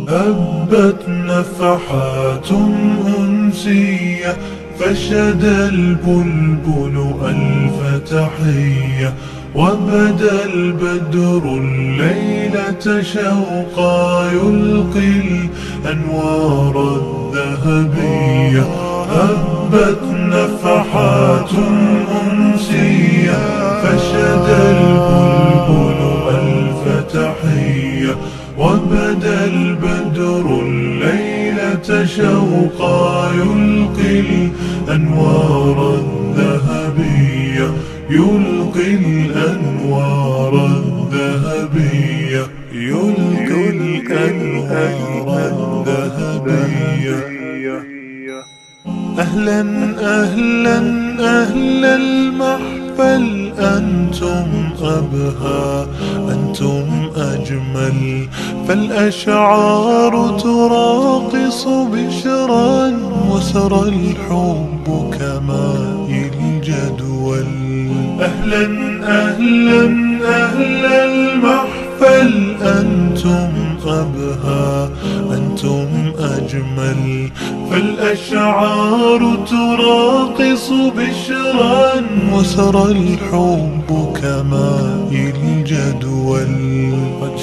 هبت نفحات أنسية فشد البلبل ألف تحية، وبدا البدر الليلة شوقا يلقي الأنوار الذهبية. هبت نفحات أنسية فشد البلبل ألف تحية، وبدا البدر الليلة شوقا يلقي الأنوار الذهبية، يلقي الأنوار الذهبية، يلقي الأنوار الذهبية. أهلا أهلا أهل المحفل، أنتم أبهى أنتم أجمل، فالأشعار تراقص بشرا وسرى الحب كماء الجدول. أهلا أهلا أهل المحفل، أنتم أبهى أنتم أجمل، فالأشعار تراقص بشرا وسرى الحب كماء الجدول. قد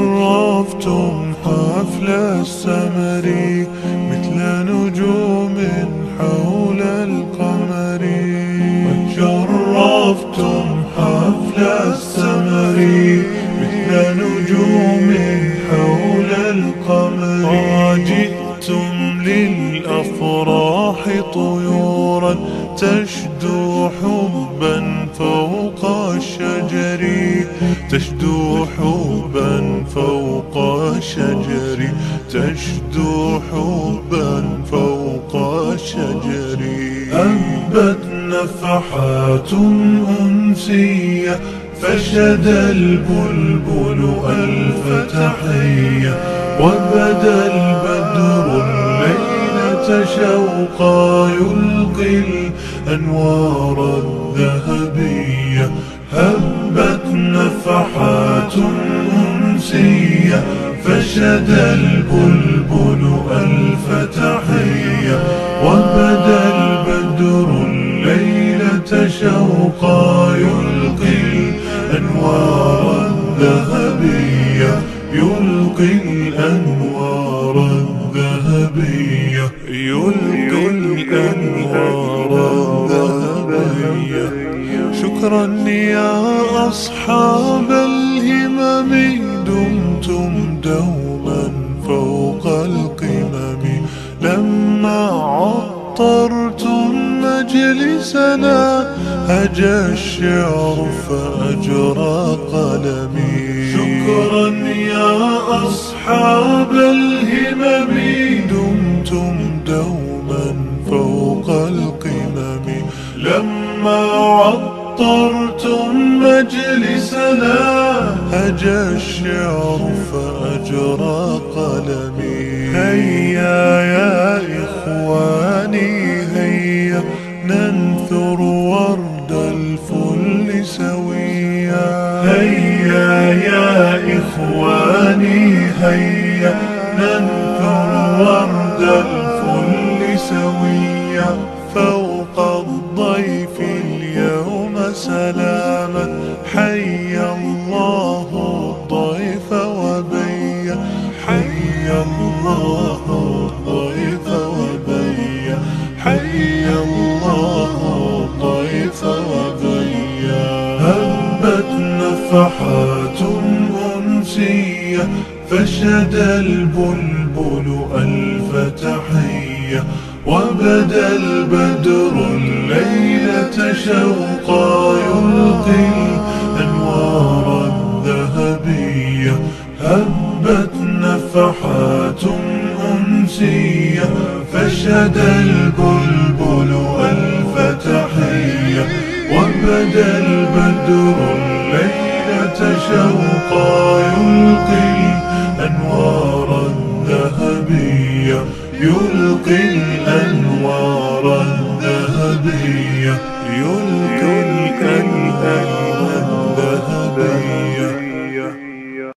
شرفتم حفل السمر مثل نجوم حول القمر. قد شرفتم حفل السمر مثل نجوم حول القمر. جئتم للأفراح طيورا تشدو حبا فوق الشجر، تشدو حبا فوق الشجر، تشدو حبا فوق الشجر. هبت نفحات أنسية فشد البلبل ألف تحية، وبدا البدر الليلة شوقا يلقي الأنوار الذهبية. هبت نفحات أنسية فشد البلبل ألف تحية، وبدا البدر الليلة شوقا يلقي الأنوار الذهبية، يلقي الأنوار الذهبية، يلقي الأنوار الذهبية. شكرا يا أصحاب الهمم، دمتم دوما فوق القمم. لما عطرتم مجلسنا هجا الشعر فأجرى قلمي. شكرا يا أصحاب الهمم، دمتم دوما فوق القمم. لما عطرتم مجلسنا هجا الشعر فأجرى قلمي. هيا يا إخواني هيا ننثر ورد الفل سويا. هيا يا إخواني هيا ننثر ورد الفل سويا. فوق الضيف اليوم سلاما، حيا الله الضيف وبيا، حيا الله الضيف وبيا، حيا الله الضيف وبيا. هبت نفحات أنسية فشد البلبل ألف تحية، وبدا البدر الليلة شوقا يلقي الأنوار الذهبية. هبت نفحات أنسية فشد البلبل ألف تحية، وبدا البدر الليلة شوقا يلقي